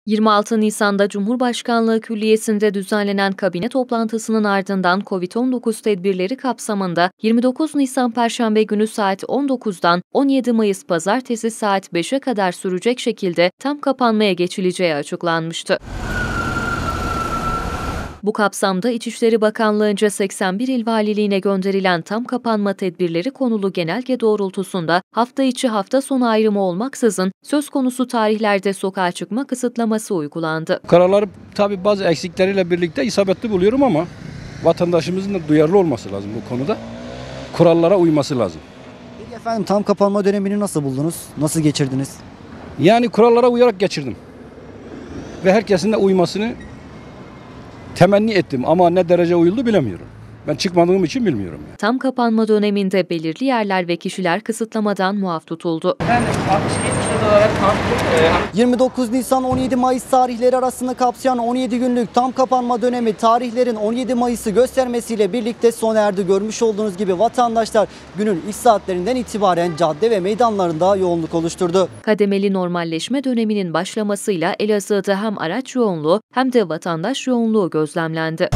26 Nisan'da Cumhurbaşkanlığı Külliyesi'nde düzenlenen kabine toplantısının ardından COVID-19 tedbirleri kapsamında 29 Nisan Perşembe günü saat 19'dan 17 Mayıs Pazartesi saat 5'e kadar sürecek şekilde tam kapanmaya geçileceği açıklanmıştı. Bu kapsamda İçişleri Bakanlığı'nca 81 il valiliğine gönderilen tam kapanma tedbirleri konulu genelge doğrultusunda hafta içi hafta sonu ayrımı olmaksızın söz konusu tarihlerde sokağa çıkma kısıtlaması uygulandı. Kararları tabii bazı eksikleriyle birlikte isabetli buluyorum ama vatandaşımızın da duyarlı olması lazım bu konuda. Kurallara uyması lazım. Peki efendim, tam kapanma dönemini nasıl buldunuz? Nasıl geçirdiniz? Yani kurallara uyarak geçirdim. Ve herkesin de uymasını temenni ettim ama ne derece uyuldu bilemiyorum. Ben çıkmadığım için bilmiyorum. Tam kapanma döneminde belirli yerler ve kişiler kısıtlamadan muaf tutuldu. 29 Nisan 17 Mayıs tarihleri arasında kapsayan 17 günlük tam kapanma dönemi tarihlerin 17 Mayıs'ı göstermesiyle birlikte sona erdi. Görmüş olduğunuz gibi vatandaşlar günün ilk saatlerinden itibaren cadde ve meydanlarında yoğunluk oluşturdu. Kademeli normalleşme döneminin başlamasıyla Elazığ'da hem araç yoğunluğu hem de vatandaş yoğunluğu gözlemlendi.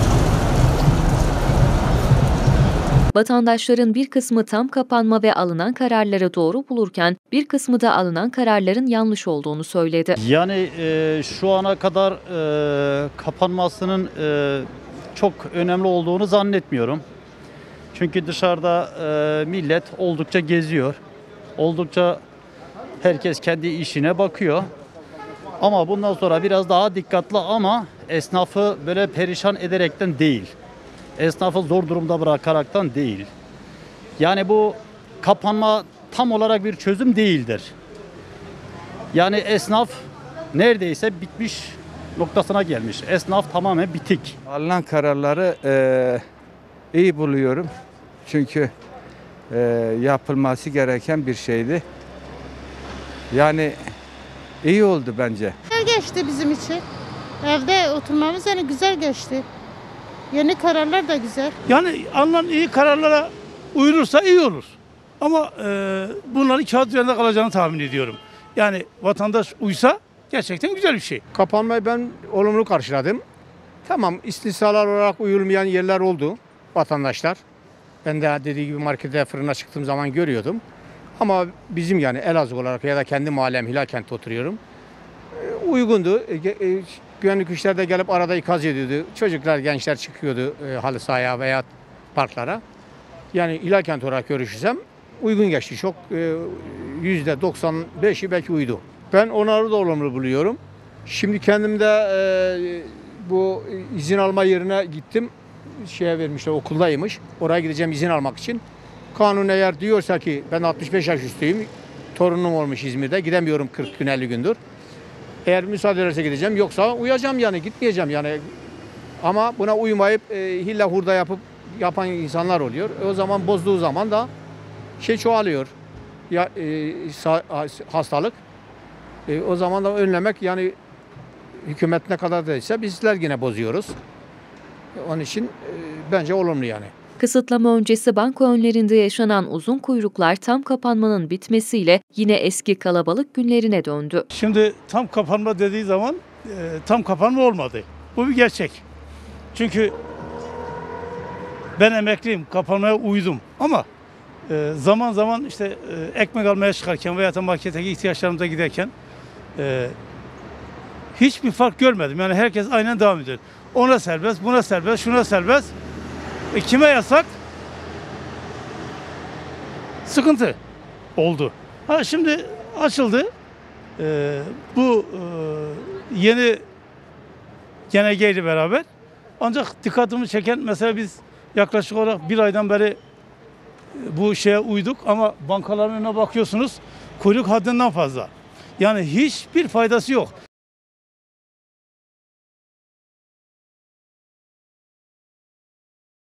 Vatandaşların bir kısmı tam kapanma ve alınan kararları doğru bulurken bir kısmı da alınan kararların yanlış olduğunu söyledi. Yani şu ana kadar kapanmasının çok önemli olduğunu zannetmiyorum. Çünkü dışarıda millet oldukça geziyor. Oldukça herkes kendi işine bakıyor. Ama bundan sonra biraz daha dikkatli ama esnafı böyle perişan ederekten değil. Esnafı zor durumda bırakaraktan değil. Yani bu kapanma tam olarak bir çözüm değildir. Yani esnaf neredeyse bitmiş noktasına gelmiş. Esnaf tamamen bitik. Alınan kararları iyi buluyorum. Çünkü yapılması gereken bir şeydi. Yani iyi oldu bence. Güzel geçti bizim için. Evde oturmamız yani güzel geçti. Yeni kararlar da güzel. Yani alınan iyi kararlara uyulursa iyi olur. Ama bunların kağıt üzerinde kalacağını tahmin ediyorum. Yani vatandaş uysa gerçekten güzel bir şey. Kapanmayı ben olumlu karşıladım. Tamam, istisnalar olarak uyulmayan yerler oldu vatandaşlar. Ben de dediği gibi markete, fırına çıktığım zaman görüyordum. Ama bizim yani Elazığ olarak ya da kendi mahallem Hilalkent'te oturuyorum. Uygundu. Güvenlik güçler de gelip arada ikaz ediyordu. Çocuklar, gençler çıkıyordu halı sahaya veya parklara. Yani Hilalkent olarak görüşürsem uygun geçti. Çok %95'i belki uydu. Ben onları da olumlu buluyorum. Şimdi kendimde bu izin alma yerine gittim. Şeye vermişler, okuldaymış. Oraya gideceğim izin almak için. Kanun eğer diyorsa ki ben 65 yaş üstüyüm. Torunum olmuş İzmir'de. Gidemiyorum 40 gün 50 gündür. Eğer müsaade ederse gideceğim. Yoksa uyacağım yani, gitmeyeceğim yani. Ama buna uymayıp hilla hurda yapan insanlar oluyor. O zaman bozduğu zaman da çoğalıyor. Ya, hastalık. O zaman da önlemek yani hükümet ne kadar değilse bizler yine bozuyoruz. Onun için bence olumlu yani. Kısıtlama öncesi banka önlerinde yaşanan uzun kuyruklar tam kapanmanın bitmesiyle yine eski kalabalık günlerine döndü. Şimdi tam kapanma dediği zaman tam kapanma olmadı. Bu bir gerçek. Çünkü ben emekliyim, kapanmaya uydum. Ama zaman zaman işte ekmek almaya çıkarken veya da marketteki ihtiyaçlarımıza giderken hiçbir fark görmedim. Yani herkes aynen devam ediyor. Ona serbest, buna serbest, şuna serbest. Kime yasak? Sıkıntı oldu. Şimdi açıldı. Bu yeni genelgeyle beraber. Ancak dikkatimi çeken mesela biz yaklaşık olarak bir aydan beri bu şeye uyduk ama bankaların önüne bakıyorsunuz kuyruk haddinden fazla. Yani hiçbir faydası yok.